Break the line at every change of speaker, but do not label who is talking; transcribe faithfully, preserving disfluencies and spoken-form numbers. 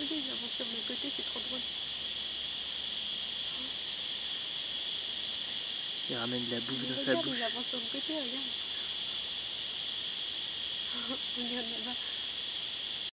Regarde, il avance sur mon côté, c'est trop drôle.
Il ramène de la bouffe
Mais
dans sa
regarde,
bouche.
il avance sur le côté, regarde. Regarde là-bas.